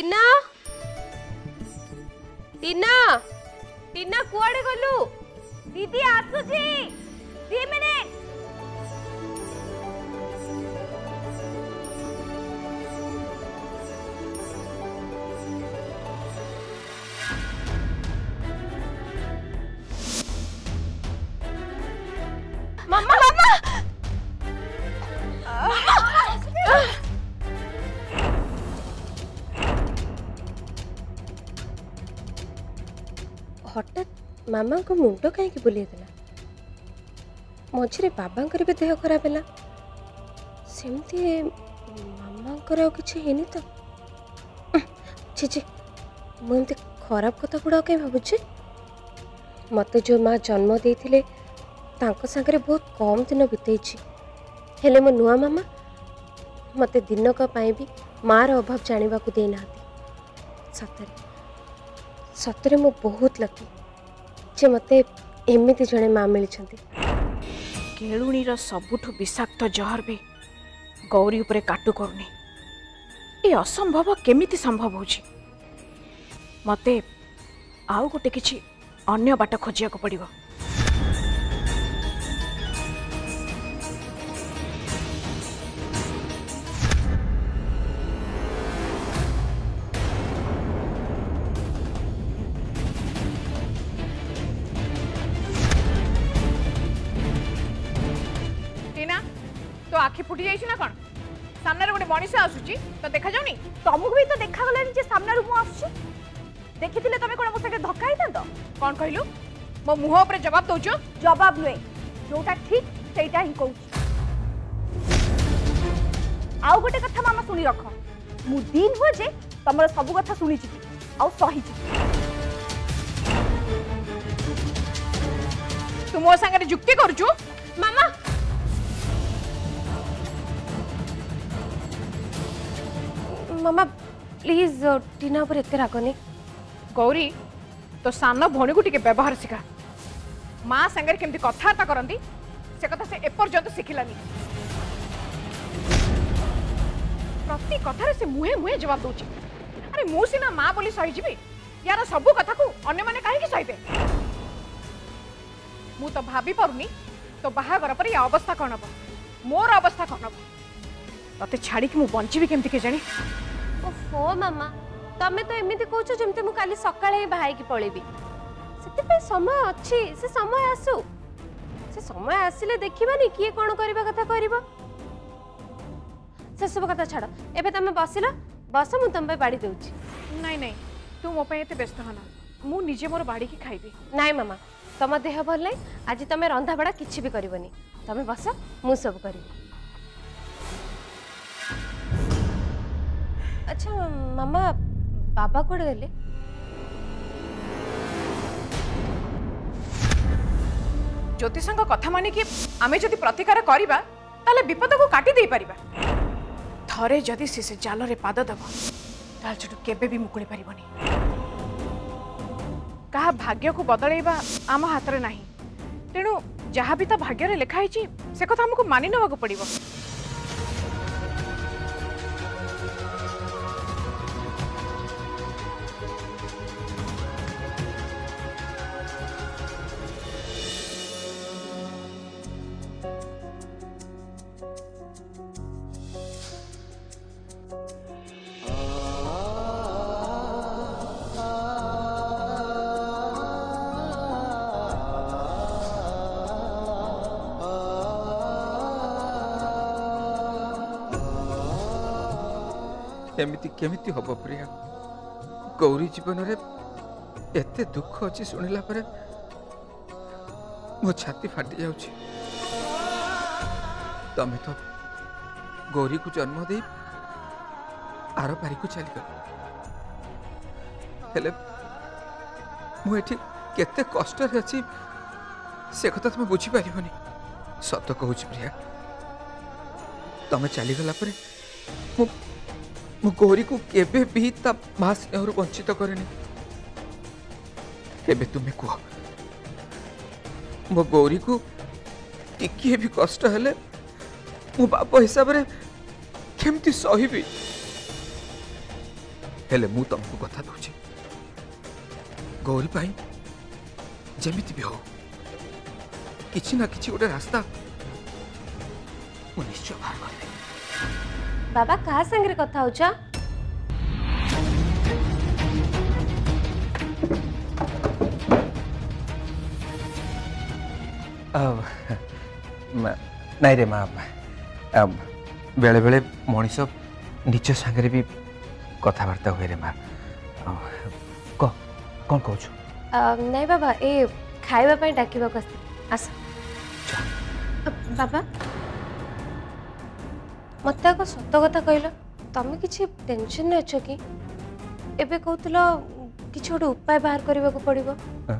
टीना टीना टीना कुआडे गलु दीदी आसुची 2 मिनिट मम्मा मम्मा हठात मामा को मुंड कहीं बुले मझे बाबा भी देह खराब है सेमती मामा कि तो ची मुझे खराब कथा गुड़ा कहीं भावुचे मत जो माँ जन्म देते सागरे बहुत कम दिन बीतई हेले मो नुआ मामा मत दिनक भी मार अभाव जाना देना सतरे सतरे मो बहुत लकी जे मते एमिति जने माँ मिली केलुणीर सबुठ विषाक्त जहर भी गौरी उपरे काटु करूनी ये असंभव केमिति संभव होछि मते आउ गोटे किछि अन्य बाट खोजिया को पड़िबो तो आखि फुटी जाइछि ना कोन सामने रे गोटे मनीष आसुची तो देखा जाउनी तुमको भी तो देखा गलानी जे सामने रू मु आसुची देखिथिले तमे कोन मो संगे धक्का हिता तो कोन कहलु मो मुह ऊपर जवाब दउचो जवाब नुए जोटा ठीक सेटा ही कहू आउ गोटे कथा मामा सुनी रख मु दिन हो जे तमर सब कथा सुनी छी आउ सही छी तू मो संगे जुक्ति करजु मामा मामा प्लीज टीना पर एते रागनी गौरी तो सान भौणी को टिके व्यवहार सिखा माँ संगे केमती कथबार्ता करती से कथा से एपर्यंत शिखिलानी प्रति कथार से मुहे मुहे जवाब दौची अरे मु सीना माँ बोली सहीजी यार सबू कथा को अन्य माने कहीं सहीबे मु तो भाभी पारुनी तो बाहागर पर या अवस्था कौन हम मोर अवस्था कौन हम तते छाड़ी कि मु बंची केमती के जानी ओहो मामा तमे तो एमिति कहूछ जेमते मु काली सकाळे ही बाहाई की पळेबी सेते पे समय अछि से समय आसु से समय आसिले देखिबानी किए कोन करबा कथा करबो से सब कथा छाड़ एबे तमे बसिला बस मु तमे बाड़ी देउची नहीं नहीं तू मो पे एते व्यस्त हना मु निजे मोर बाड़ी की खाइबी नहीं मामा तम देह भल नहीं आज तमे रंधा बड़ा किछि भी करबनी तमे बस मु सब करबी अच्छा मामा बाबा कोड़े गले ज्योतिषंक कथा मानि कि आमे जदि प्रतिकार करिबा ताले विपद को काटी दे परिबा थरे जदि से जाल रे पाद दब ताल छटु केबे भी मुकुली परिबनी कहा भाग्य को बदलैबा आम हाथ रे नाही तेणु जहाँ भी ता भाग्य रे लिखा हिची से कथा हमको मानि नबाको पड़िबो एमिति केमिति हबो प्रिया गौरी जीवन रे एते दुख अछि सुनिला परे मो छाती फाटी जाउछि तमे तो गौरी को जन्म दे आर पारी को चली गल हेले मु एठी केते कष्ट रे अछि से कथा तुम बुझी पारिबनी सत कहूछि प्रिया तमे चली गला परे मु गौरी को केबे भी ता मां स्नेह वंचित करनी एबे तुम्हें कह मो गौरी को टिके भी कष्ट हेले मो बाप हिसाब रे केमती सहीबी हेले मु तुमको कथा दूची गौरी पाई जेमिति भी हो किछि ना किछि गोटे रास्ता मु निश्चय बाहर कर बाबा कहा संगे कथा होचा नहीं रे माँ बेले बेले मनीष निज सांगे भी कथबार्ता हुए रे माँ कौन कहू नहीं बाबा ए खाइबा पई डाकिबा को आस बाबा मत को सत कथा कहल तमें किसी टेंशन अच्छ कि एबे कहतल किसी गोटे उपाय बाहर करने को पड़ो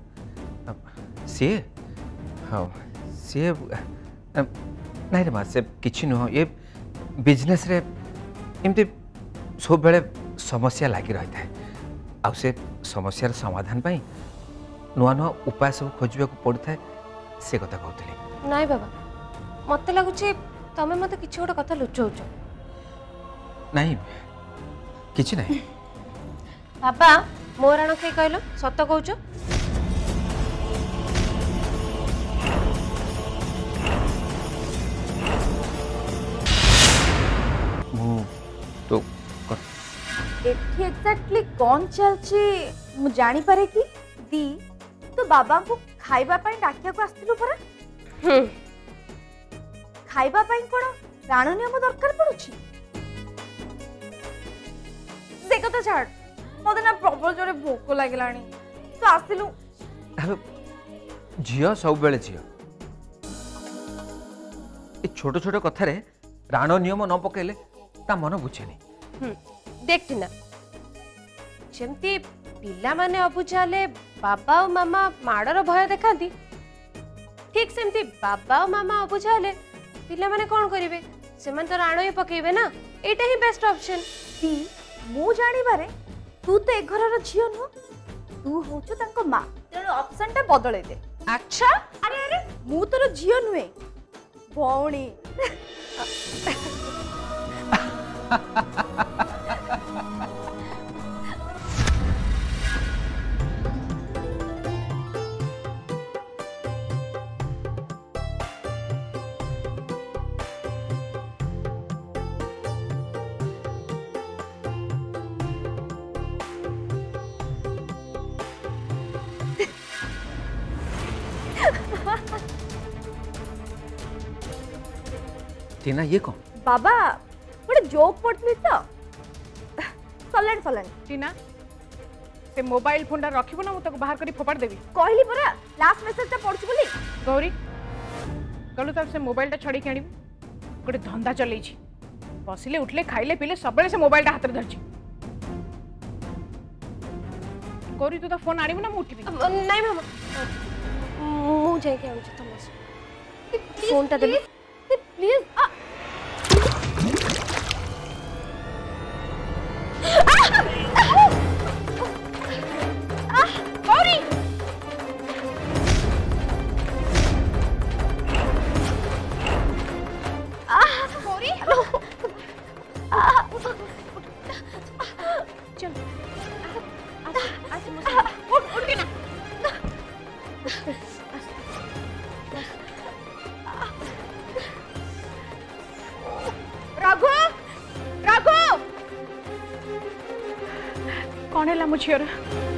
सी हाँ सी नहीं रे माँ से किसी नुह ये बिजनेस रे एमती सब बेले समस्या लगी रही है आ से समस्यार समाधान पाई नुआ नुआ उपाय सब खोजा पड़ता है से कथा कहते नाई बाबा मत लगुच तमें मत किसी गोटे कथा लुचाऊच नहीं किसी नहीं बाबा मो राण कई कहल सत कहूच तो एठी एक्जेक्टली कौन चलची मु जानी पारे कि दी तो बाबा को खाइबा पई डाकिया को आस्तिलु परा खाइबा पई कोन राण नियम दरकार पड़ुची से कथा छाड़ मते ना प्रबल जोरे भोक लागलानी तो आस्तिलु झियो सब बेले झियो ए छोट छोट कथारे राण नियम न पकेले ता मन बुझेनी देख ना जमती पिला माने अबुझाले बाबा और मामा माड़र भय देखाती ठीक सेमती बाबा और मामा अबुझाले पिला माने कौन करिवे से मन तो राण ही पकेबे ना एटा ही बेस्ट ऑप्शन दी मु जानी बारे तू तो ए घरर झियो न तू होचो तांको मां तेणु ऑप्शन टा बदले दे अच्छा अरे अरे मु तोर झियो नुए भौणी टीना ये कौन बाबा गोटे जोक पड़ती तो सलन सलन टीना से मोबाइल फोन टा रखिबो ना मु तको बाहर करी फोपाड़ देबी कहली परा लास्ट मेसेज ता पढ़छु बोली गौरी गलु तार से मोबाइल टा छड़ी के आनिबी गोटे धंदा चलै छी बसिले उठले खाइले पीले सबले से मोबाइल टा हाथ रे धरछि गौरी तू तो फोन आनिबो ना मु उठिबी नहीं मामा मु जाई के आउछ तुम फोन टा दे प्लीज गौरी गौरी चल उठ के ना रघु रघु कौन है मु झीर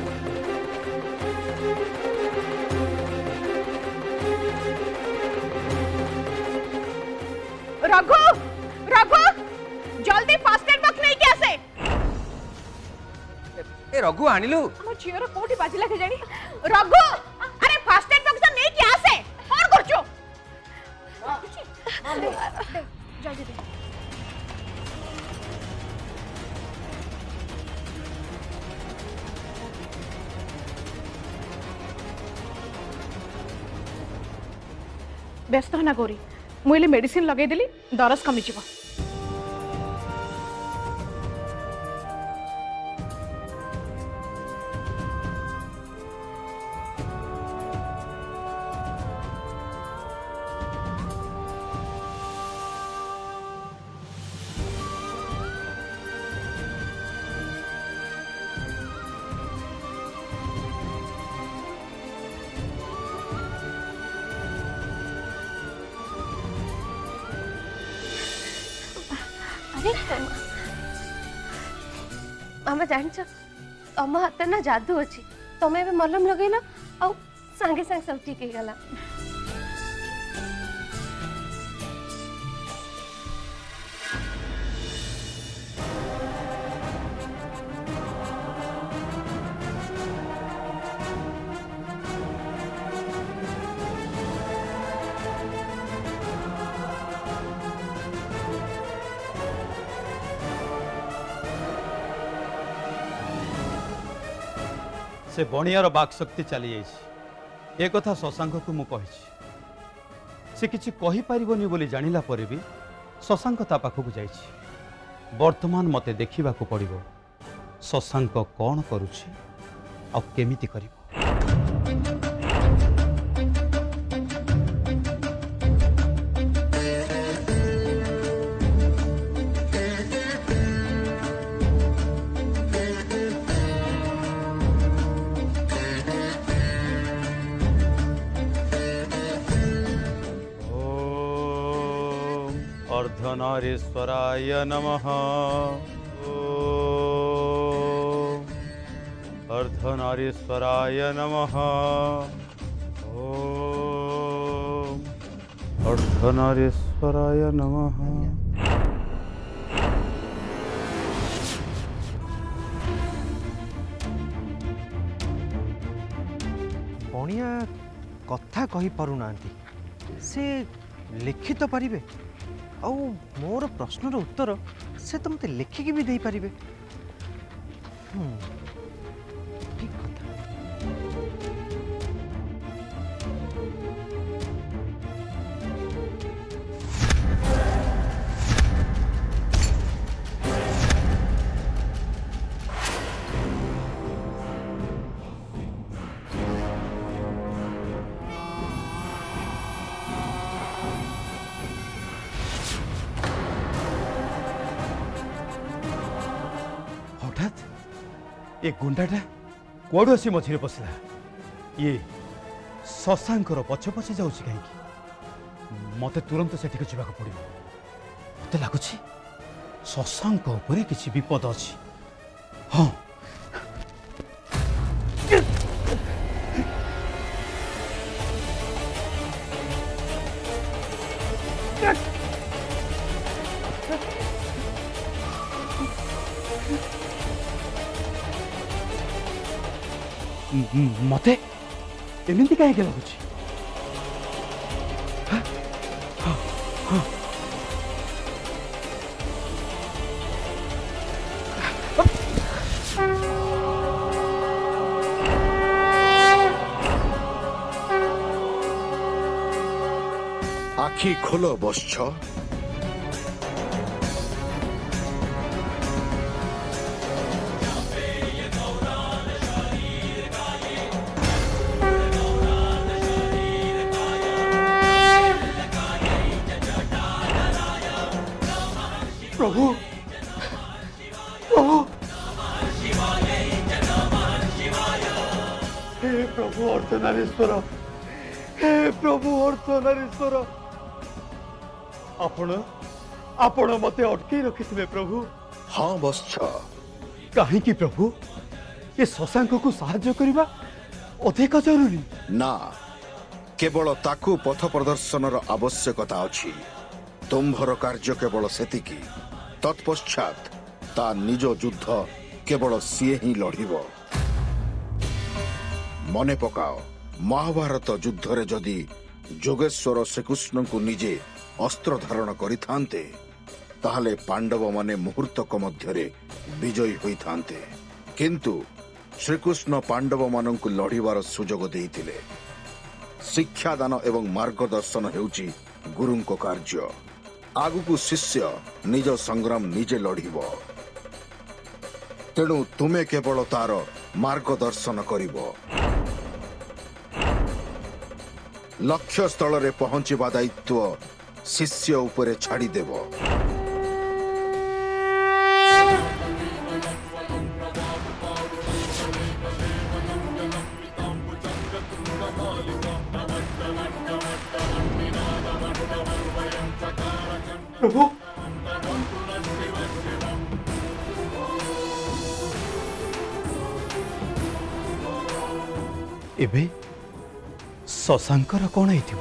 रघु रघु जल्दी फास्ट एड बॉक्स नहीं के आसे ए रघु आनिलु मो झीर कोठी बाजिला के जानी रघु अरे फास्ट एड बॉक्स नहीं के आसे कौन करछो जल्दी दे व्यस्त होना गौरी मुझे मेडिसिन लगेदेली दरज कमिज नहीं मामा जान तुम हाथ ना जादू अच्छी तुम्हें भी मलम लगेल आ सांगे सांगे सब ठीक है गला से बणियार बाक शक्ति चली जाइए ए कथा शशांक को मु कही से किछि कहि परिबनी बोली जानिला परे भी शशांक ता पाखक जाइछि वर्तमान मते देखिबाकू पड़िबो शशांक कौन करुछि आ केमिति करिवो अर्धनारीश्वराय नमः ओम अर्धनारीश्वराय नमः ओम अर्धनारीश्वराय नमः बणिया कथा कही पारुना से लिखित पारिबे आउ मोर प्रश्नर उत्तर से तो मते लिखिकी भी दे पारिबे ठीक कथा ये गुंडाटा कौड़ आसी मझे पशिला ये शशांकर पछ पछे जाऊँ कहीं मत तुरंत से जावाक पड़ो मत लगुच शशांक उपरे किसी विपद अच्छी हाँ मते एमती कहीं लगुच आखि खोलो बस्छ प्रभु प्रभु हे प्रभु अर्धनारीश्वर हे प्रभु अर्धनारीश्वर आपण आपण मते अटके रखिथिले प्रभु हाँ बस्छ कहीं की प्रभु ये शशांक को साहाय्य करबा अधिक जरूरी ना केवल ताकू पथ प्रदर्शनर आवश्यकता अछि तुम्भर कार्य केवल सेतिकी तत्पश्चात ता निज युद्ध केवल सीए ही लड़िबो मने पकाओ महाभारत युद्ध रे जदि जोगेश्वर श्रीकृष्ण को निजे अस्त्र धारण करिथांते ताहले पांडव माने मुहूर्तक मध्यरे विजयी होइथांते किंतु श्रीकृष्ण पांडव मानंकु लड़िबार सुजोग देइथिले शिक्षादान एवं मार्गदर्शन हेउची गुरुंको कार्य आगुकु शिष्य निज संग्राम निजे लड़िबो तेणु तुमे केवल तार मार्गदर्शन करिबो लक्ष्य स्थल रे पहुंचीबा दायित्व शिष्य उपरे छाड़ी देबो प्रभु एबे शशांकर कौन है?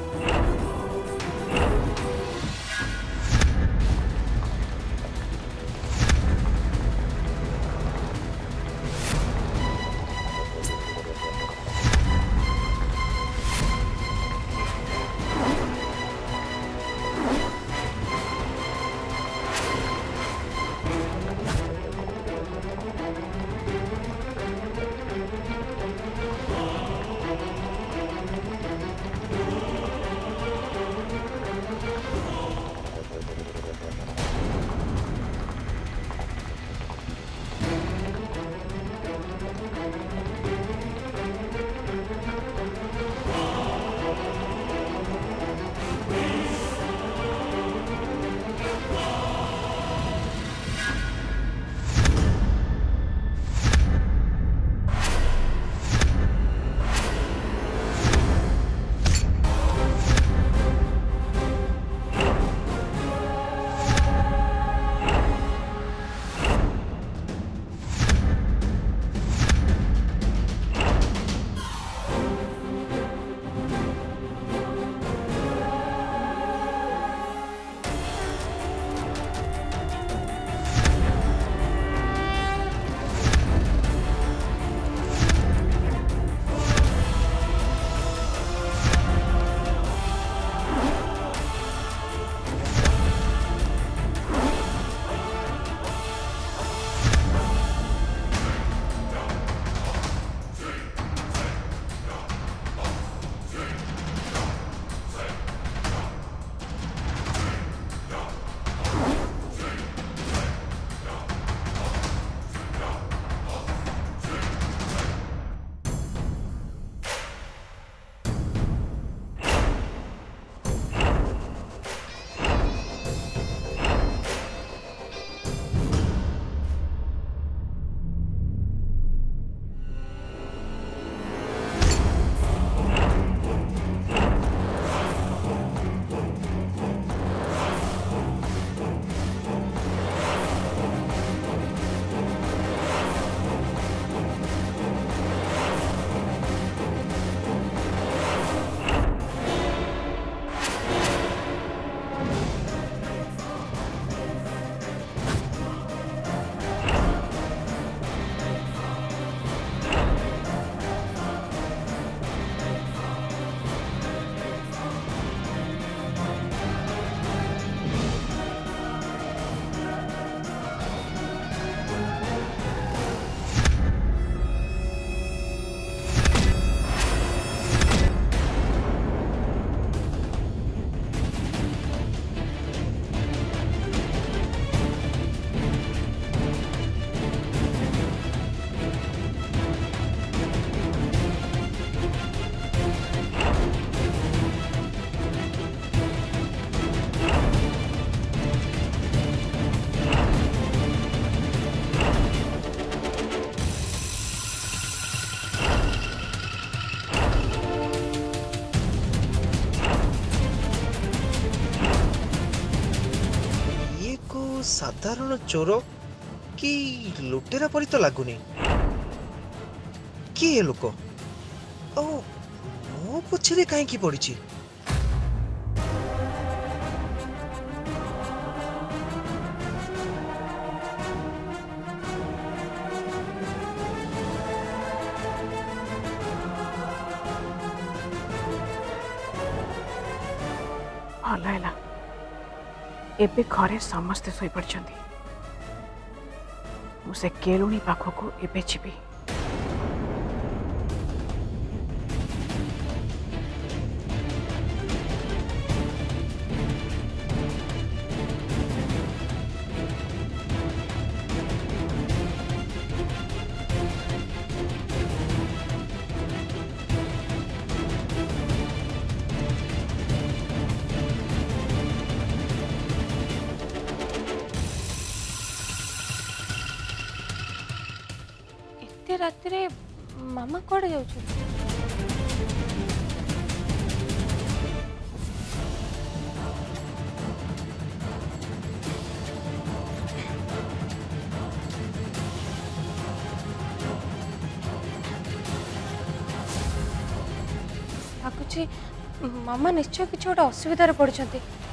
साधारण चोर कि लुटेरा परी तो लगुनि किए लोक मो पछरे कहीं पड़ी भल है एबे घरे समस्ते सोई पड़छंती मुझे केलुणी पाखक एबे जीवी रात रे मामा कड़े जाऊ मामा निश्चय किसी गोटे असुविधार पड़ते